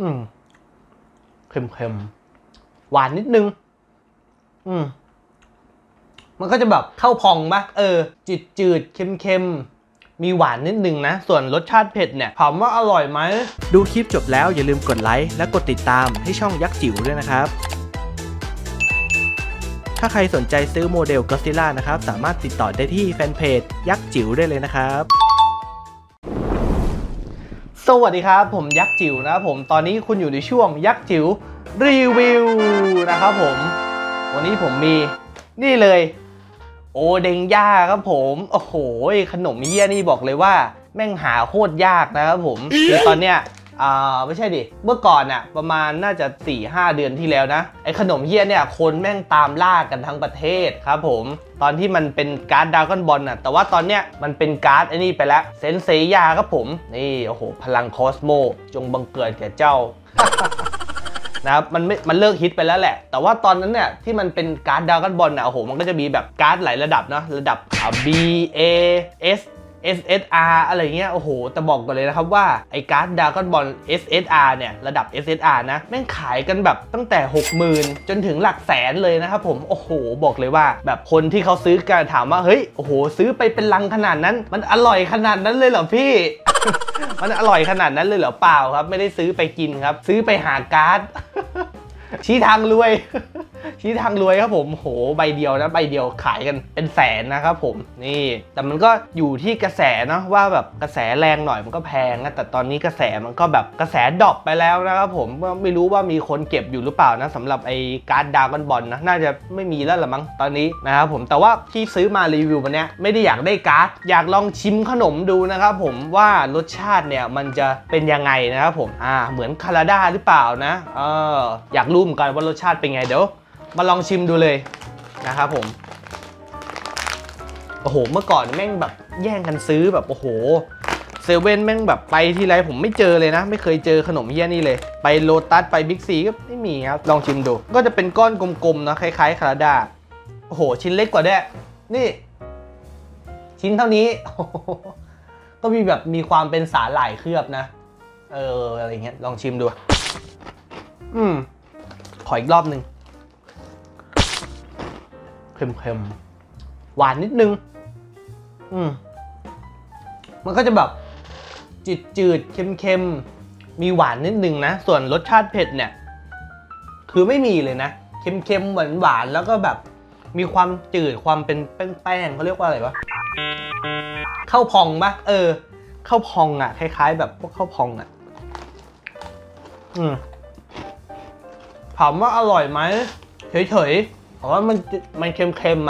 เค็มๆหวานนิดนึงมันก็จะแบบเข้าพองปะจืดเค็มมีหวานนิดนึงนะส่วนรสชาติเผ็ดเนี่ยถามว่าอร่อยไหมดูคลิปจบแล้วอย่าลืมกดไลค์และกดติดตามให้ช่องยักษ์จิ๋วด้วยนะครับถ้าใครสนใจซื้อโมเดลก็อดซิลล่านะครับสามารถติดต่อได้ที่แฟนเพจยักษ์จิ๋วได้เลยนะครับสวัสดีครับผมยักษ์จิ๋วนะครับผมตอนนี้คุณอยู่ในช่วงยักษ์จิ๋วรีวิวนะครับผมวันนี้ผมมีนี่เลยโอเด้งย่าครับผมโอ้โหขนมเหี้ยนี่บอกเลยว่าแม่งหาโคตรยากนะครับผมคือตอนเนี้ยไม่ใช่ดิเมื่อก่อนประมาณน่าจะ 4-5 เดือนที่แล้วนะไอขนมเหี้ยเนี่ยคนแม่งตามล่ากันทั้งประเทศครับผมตอนที่มันเป็นการ์ดดราก้อนบอลแต่ว่าตอนเนี้ยมันเป็นการ์ดไอ้นี่ไปแล้วเซนเซย่าครับผมนี่โอ้โหพลังคอสโมจงบังเกิดแก่เจ้า นะครับมันเลิกฮิตไปแล้วแหละแต่ว่าตอนนั้นเนี่ยที่มันเป็นการ์ดดราก้อนบอลโอ้โหมันก็จะมีแบบการ์ดหลายระดับเนาะระดับB A S SSR อะไรเงี้ยโอ้โหแต่บอกก่อนเลยนะครับว่าไอ้การ์ดดราก้อนบอล SSR เนี่ยระดับ SSR นะแม่งขายกันแบบตั้งแต่ 60,000 จนถึงหลักแสนเลยนะครับผมโอ้โหบอกเลยว่าแบบคนที่เขาซื้อกันถามว่าเฮ้ยโอ้โหซื้อไปเป็นลังขนาดนั้นมันอร่อยขนาดนั้นเลยเหรอพี่ มันอร่อยขนาดนั้นเลยเหรอเปล่าครับไม่ได้ซื้อไปกินครับซื้อไปหาการ์ด ชี้ทางรวย ชี้ทางรวยครับผมโหใบเดียวนะใบเดียวขายกันเป็นแสนนะครับผมนี่แต่มันก็อยู่ที่กระแสเนาะว่าแบบกระแสแรงหน่อยมันก็แพงนะแต่ตอนนี้กระแสมันก็แบบกระแสดรอปไปแล้วนะครับผมไม่รู้ว่ามีคนเก็บอยู่หรือเปล่านะสำหรับไอ้การ์ดดราก้อนบอลนะน่าจะไม่มีแล้วละมั้งตอนนี้นะครับผมแต่ว่าที่ซื้อมารีวิววันนี้ไม่ได้อยากได้การ์ดอยากลองชิมขนมดูนะครับผมว่ารสชาติเนี่ยมันจะเป็นยังไงนะครับผมเหมือนคาราด้าหรือเปล่านะอยากรู้เหมือนกันว่ารสชาติเป็นไงเดี๋ยวมาลองชิมดูเลยนะครับผมโอ้โหเมื่อก่อนแม่งแบบแย่งกันซื้อแบบโอ้โหเซเว่นแม่งแบบไปทีไรผมไม่เจอเลยนะไม่เคยเจอขนมเหี้ยนี่เลยไปโลตัสไปบิ๊กซีก็ไม่มีครับลองชิมดูก็จะเป็นก้อนกลมๆนะคล้ายๆคาราดาโอ้โหชิ้นเล็กกว่าด้วยนี่ชิ้นเท่านี้ก็มีแบบมีความเป็นสาหร่ายเคลือบนะอะไรเงี้ยลองชิมดูขออีกรอบนึงเค็มหวานนิดนึงมันก็จะแบบจืดเค็มมีหวานนิดนึงนะส่วนรสชาติเผ็ดเนี่ยคือไม่มีเลยนะเค็มหวานแล้วก็แบบมีความจืดความเป็นแป้งเขาเรียกว่าอะไรวะข้าวพองปะข้าวพองคล้ายๆแบบพวกข้าวพองถามว่าอร่อยไหมเฉยๆเพราะว่ามันเค็มเค็ม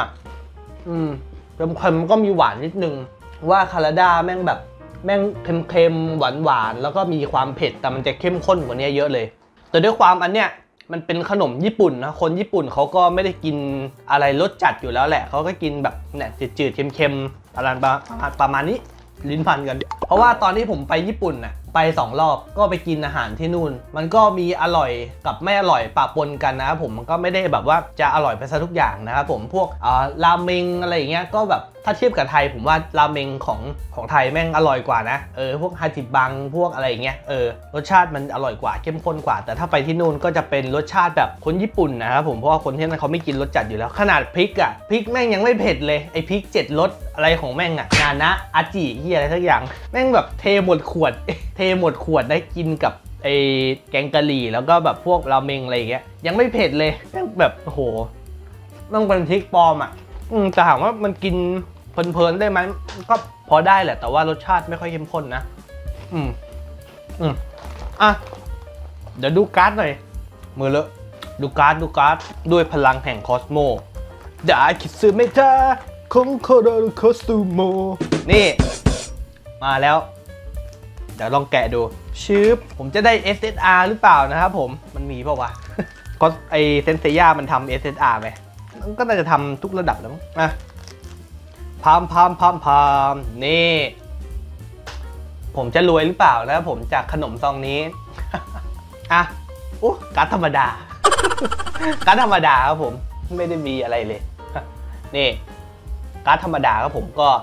ก็มีหวานนิดนึงว่าคาราด้าแม่งแบบแม่งเค็มหวานแล้วก็มีความเผ็ดแต่มันจะเข้มข้นกว่านี้เยอะเลยแต่ด้วยความอันเนี้ยมันเป็นขนมญี่ปุ่นนะคนญี่ปุ่นเขาก็ไม่ได้กินอะไรรสจัดอยู่แล้วแหละเขาก็กินแบบเนี่ยจืดเค็มอะไรประมาณนี้ลิ้นพันกันเพราะว่าตอนที่ผมไปญี่ปุ่นไป2 รอบก็ไปกินอาหารที่นู่นมันก็มีอร่อยกับไม่อร่อยปะปนกันนะครับผมมันก็ไม่ได้แบบว่าจะอร่อยไปซะทุกอย่างนะครับผมพวกราเมงอะไรอย่างเงี้ยก็แบบถ้าเทียบกับไทยผมว่าราเมงของไทยแม่งอร่อยกว่านะพวกฮาจิบังพวกอะไรอย่างเงี้ยรสชาติมันอร่อยกว่าเข้มข้นกว่าแต่ถ้าไปที่นู่นก็จะเป็นรสชาติแบบคนญี่ปุ่นนะครับผมเพราะว่าคนที่นั่นเขาไม่กินรสจัดอยู่แล้วขนาดพริกพริกแม่งยังไม่เผ็ดเลยไอพริก7 รสอะไรของแม่งนานะอาจิเฮียอะไรสักอย่างแม่งแบบเทหมดขวดได้กินกับไอแกงกะหรี่แล้วก็แบบพวกราเมงอะไรอย่างเงี้ยยังไม่เผ็ดเลยแบบโอ้โหต้องเป็นพริกปลอมจะถามว่ามันกินเพลินๆได้ไหมก็พอได้แหละแต่ว่ารสชาติไม่ค่อยเข้มข้นนะเดี๋ยวดูการ์ดหน่อยมือเลอะดูการ์ดด้วยพลังแห่งคอสโมดาคิซึเมตะคงโคโดโคสุโมนี่มาแล้วเดี๋ยวลองแกะดูผมจะได้ SSR หรือเปล่านะครับผมมันมีเปล่าวะก็ไอเซนเซย่ามันทำ SSR ไหมมันก็น่าจะทำทุกระดับแล้วมั้งพามนี่ผมจะรวยหรือเปล่านะผมจากขนมซองนี้การ์ดธรรมดา การ์ดธรรมดาครับผมไม่ได้มีอะไรเลยนี่การ์ดธรรมดาครับผมก็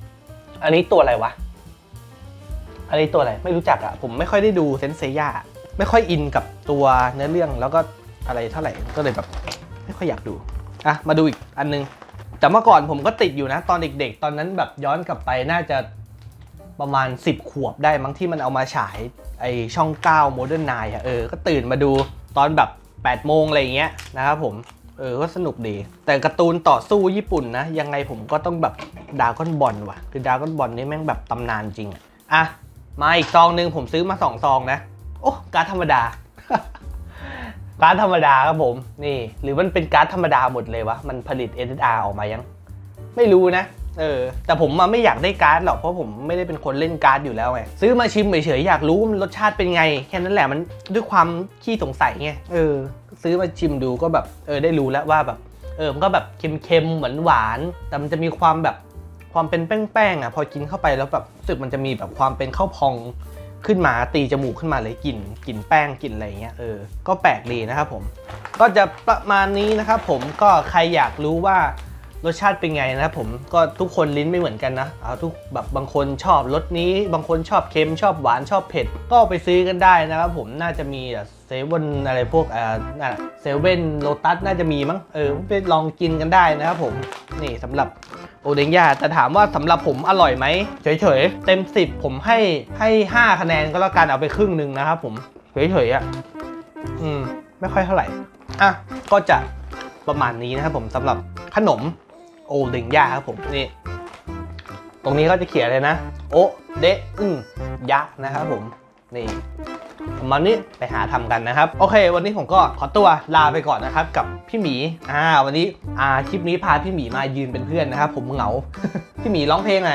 อันนี้ตัวอะไรวะอันนี้ตัวอะไรไม่รู้จักผมไม่ค่อยได้ดูเซนเซย่าไม่ค่อยอินกับตัวเนื้อเรื่องแล้วก็อะไรเท่าไหร่ก็เลยแบบไม่ค่อยอยากดูอ่ะมาดูอีกอันนึงแต่เมื่อก่อนผมก็ติดอยู่นะตอนเด็กๆตอนนั้นแบบย้อนกลับไปน่าจะประมาณ10 ขวบได้มั้งที่มันเอามาฉายไอช่อง9 Modern Night ก็ตื่นมาดูตอนแบบ8 โมงอะไรอย่างเงี้ยนะครับผมก็สนุกดีแต่การ์ตูนต่อสู้ญี่ปุ่นนะยังไงผมก็ต้องแบบดราก้อนบอลว่ะคือดราก้อนบอลนี่แม่งแบบตำนานจริงอ่ะมาอีกซองนึงผมซื้อมา2 ซองนะโอ้การ์ดธรรมดา การ์ดธรรมดาครับผมนี่หรือมันเป็นการ์ดธรรมดาหมดเลยวะมันผลิต SSR ออกมายังไม่รู้นะแต่ผมมาไม่อยากได้การ์ดหรอกเพราะผมไม่ได้เป็นคนเล่นการ์ดอยู่แล้วไงซื้อมาชิมเฉยๆอยากรู้ว่ามันรสชาติเป็นไงแค่นั้นแหละมันด้วยความขี้สงสัยไงซื้อมาชิมดูก็แบบได้รู้แล้วว่าแบบมันก็แบบเค็มๆหวานๆแต่มันจะมีความแบบความเป็นแป้งๆอ่ะพอกินเข้าไปแล้วแบบรู้สึกมันจะมีแบบความเป็นข้าวพองขึ้นมาตีจมูกขึ้นมาเลยกลิ่นแป้งกลิ่นอะไรเงี้ยก็แปลกดีนะครับผมก็จะประมาณนี้นะครับผมก็ใครอยากรู้ว่ารสชาติเป็นไงนะครับผมก็ทุกคนลิ้นไม่เหมือนกันนะทุกแบบบางคนชอบรสนี้บางคนชอบเค็มชอบหวานชอบเผ็ดก็ไปซื้อกันได้นะครับผมน่าจะมีเซเว่นอะไรพวกเซเว่นโลตัสน่าจะมีมั้งไปลองกินกันได้นะครับผมนี่สำหรับโอเด้งย่าแต่ถามว่าสำหรับผมอร่อยไหมเฉยๆเต็ม10ผมให้5 คะแนนก็แล้วกันเอาไปครึ่งนึงนะครับผมเฉยๆไม่ค่อยเท่าไหร่ก็จะประมาณนี้นะครับผมสำหรับขนมโอเด้งย่าครับผมนี่ตรงนี้ก็จะเขียนเลยนะโอเดะยะนะครับผมนี่ประมาณนี้ไปหาทำกันนะครับโอเควันนี้ผมก็ขอตัวลาไปก่อนนะครับกับพี่หมีวันนี้คลิปนี้พาพี่หมีมายืนเป็นเพื่อนนะครับผมเหงา พี่หมีร้องเพลงไง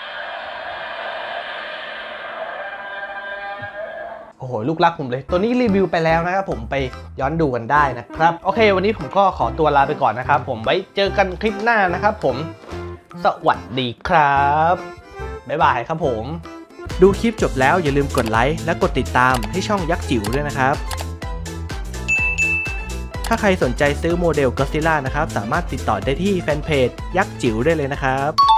โอ้โหลูกรักผมเลยตัวนี้รีวิวไปแล้วนะครับผมไปย้อนดูกันได้นะครับโอเควันนี้ผมก็ขอตัวลาไปก่อนนะครับผมไว้เจอกันคลิปหน้านะครับผมสวัสดีครับบ๊ายบายครับผมดูคลิปจบแล้วอย่าลืมกดไลค์และกดติดตามให้ช่องยักษ์จิ๋วด้วยนะครับถ้าใครสนใจซื้อโมเดลก็อดซิลล่านะครับสามารถติดต่อได้ที่แฟนเพจยักษ์จิ๋วได้เลยนะครับ